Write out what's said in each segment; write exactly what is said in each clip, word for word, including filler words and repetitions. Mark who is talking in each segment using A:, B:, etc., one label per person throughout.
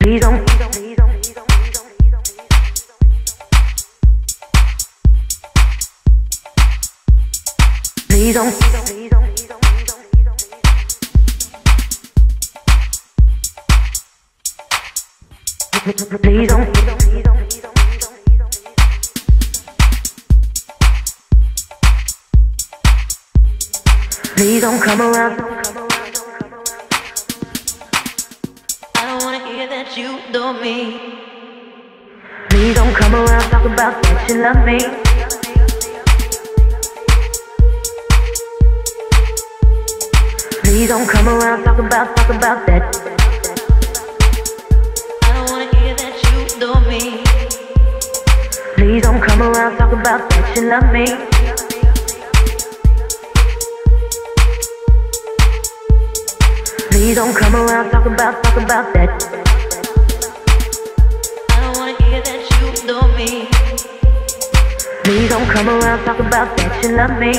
A: Please don't, please don't, please don't, please don't, please don't, please don't, please don't, please don't, please don't, please don't, please don't, please don't, please don't, please don't, please don't, please don't, please don't come around. I don't wanna hear that you adore me. Please don't come around, talk about that you love me. Please don't come around, talk about, talk about that. I don't wanna hear that you adore me. Please don't come around, talk about that you love me. Please don't come around, talk about, talk about that. I don't wanna hear that you adore me. Please don't come around, talk about that you love me.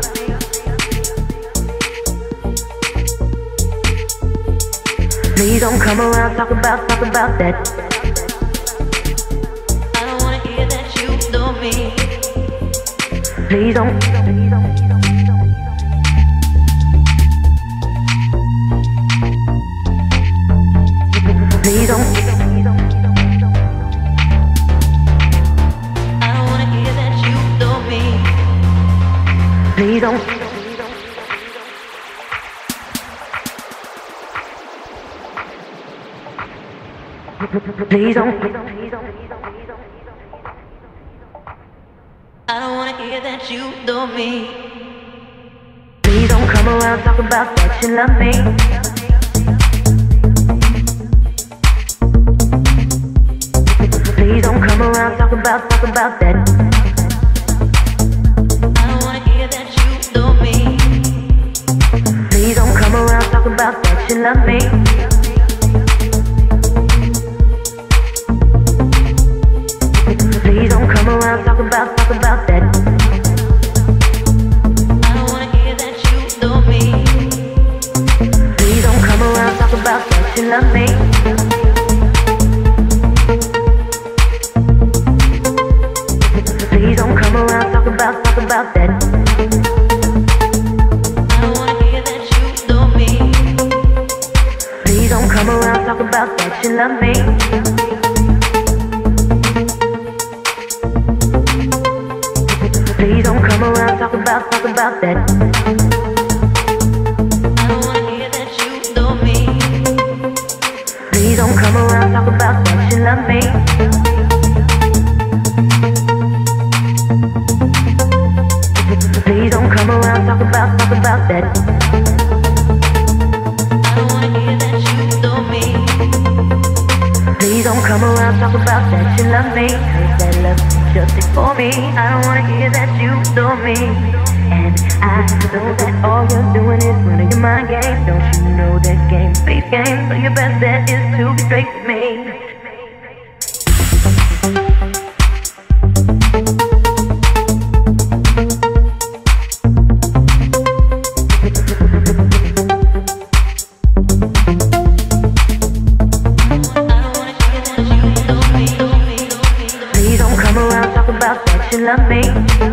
A: Please don't come around, talk about, talk about that. I don't wanna hear that you adore me. Please don't, please don't, please don't, please don't. Please don't, please don't, please don't, please don't, please don't. I don't wanna hear that you adore me. Please don't, please don't, please don't, please don't, please don't, please don't, please don't. I don't wanna hear that you adore me. Please don't come around, talk about that you love me. Please don't come around, talk about, talk about that. I don't wanna hear that you adore me. Please don't come around, talk about that you love me. Please don't come around, talk about, talk about that. I don't wanna hear that you adore me. Please don't come around, talk about that you love me. Please don't come around, talk about, talk about that. I don't wanna hear that you adore me. Please don't come around, talk about that you love me. Please don't come around, talk about, talk about that. I don't wanna hear that you adore me. Please don't come around, talk about that you love me. Please don't come around, talk about, talk about that. I don't wanna hear that you adore me. Please don't come around, talk about that you love me. Cause that love just is for me. I don't wanna hear that you adore me. And I know that all you're doing is running your mind game. Don't you know that game's face game? So your best bet is to be straight with me. You love me.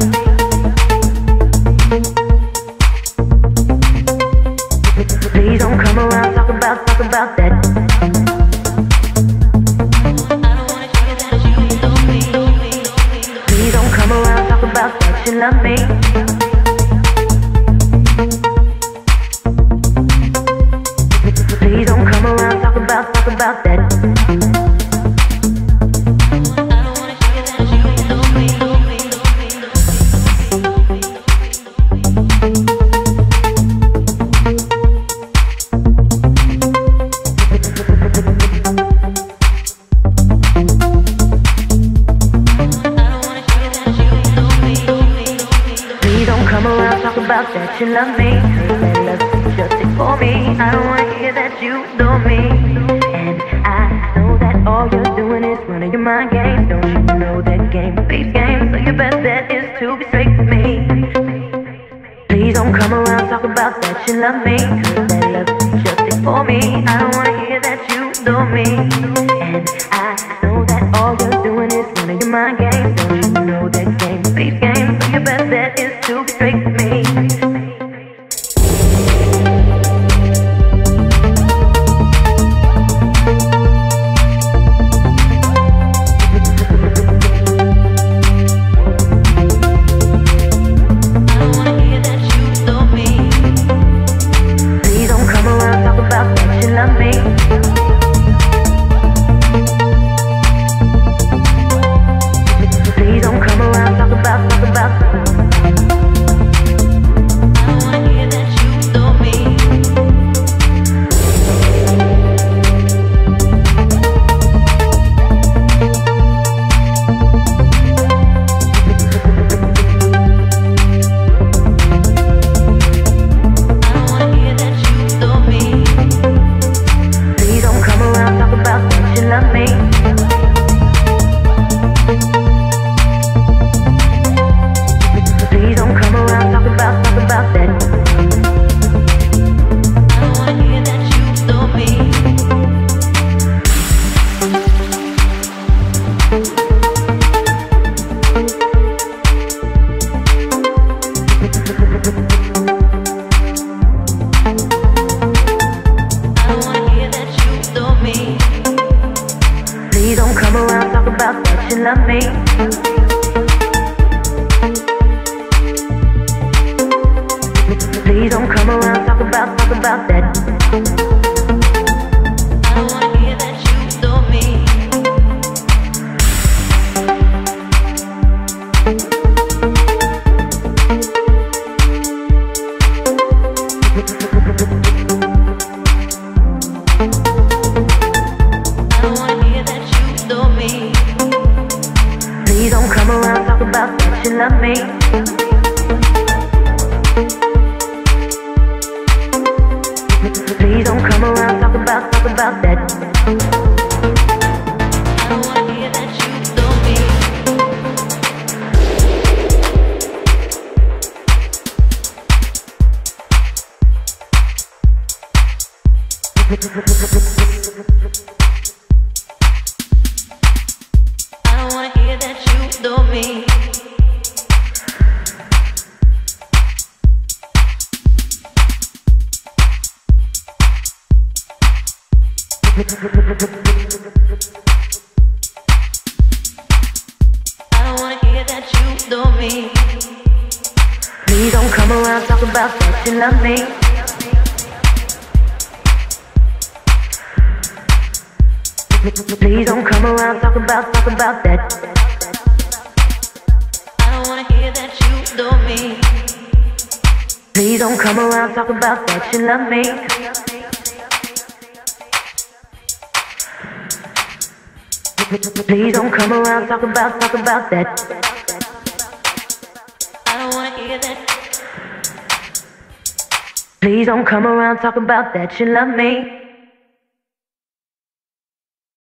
A: Please don't come around, talk about, talk about that. I don't wanna hear that you adore me. Please don't come around, talk about that you love me. Please don't come around, talk about, talk about that. That you love me, that love just is for me. I don't wanna hear that you adore me. And I know that all you're doing is running your mind game. Don't you know that game face game? So your best bet is to be straight with me. Please don't come around, talk about that you love me. Cause that love just is for me. I don't wanna hear that you adore me. And I know that all you're doing is one of your mind games. Don't you know that game, face game? So your best bet is to be straight with me. Please don't come around talk about, talk about that. I don't wanna hear that you adore me. Please don't come around talk about that you love me. Please don't come around talk about, talk about that. I don't wanna hear that. Please don't come around talk about that you love me.